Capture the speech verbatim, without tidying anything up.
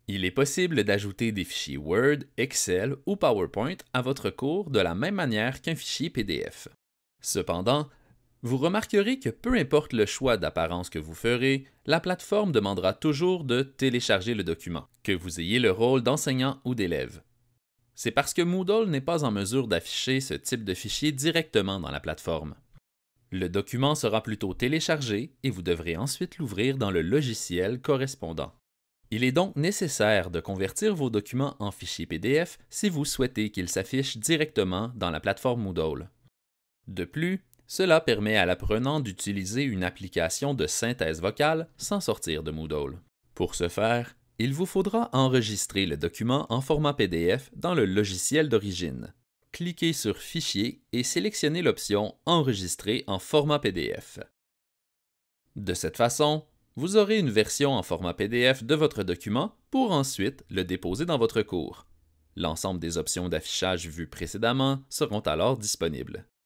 Il est possible d'ajouter des fichiers Word, Excel ou PowerPoint à votre cours de la même manière qu'un fichier P D F. Cependant, vous remarquerez que peu importe le choix d'apparence que vous ferez, la plateforme demandera toujours de télécharger le document, que vous ayez le rôle d'enseignant ou d'élève. C'est parce que Moodle n'est pas en mesure d'afficher ce type de fichier directement dans la plateforme. Le document sera plutôt téléchargé et vous devrez ensuite l'ouvrir dans le logiciel correspondant. Il est donc nécessaire de convertir vos documents en fichiers P D F si vous souhaitez qu'ils s'affichent directement dans la plateforme Moodle. De plus, cela permet à l'apprenant d'utiliser une application de synthèse vocale sans sortir de Moodle. Pour ce faire, il vous faudra enregistrer le document en format P D F dans le logiciel d'origine. Cliquez sur Fichier et sélectionnez l'option Enregistrer en format P D F. De cette façon, vous aurez une version en format P D F de votre document pour ensuite le déposer dans votre cours. L'ensemble des options d'affichage vues précédemment seront alors disponibles.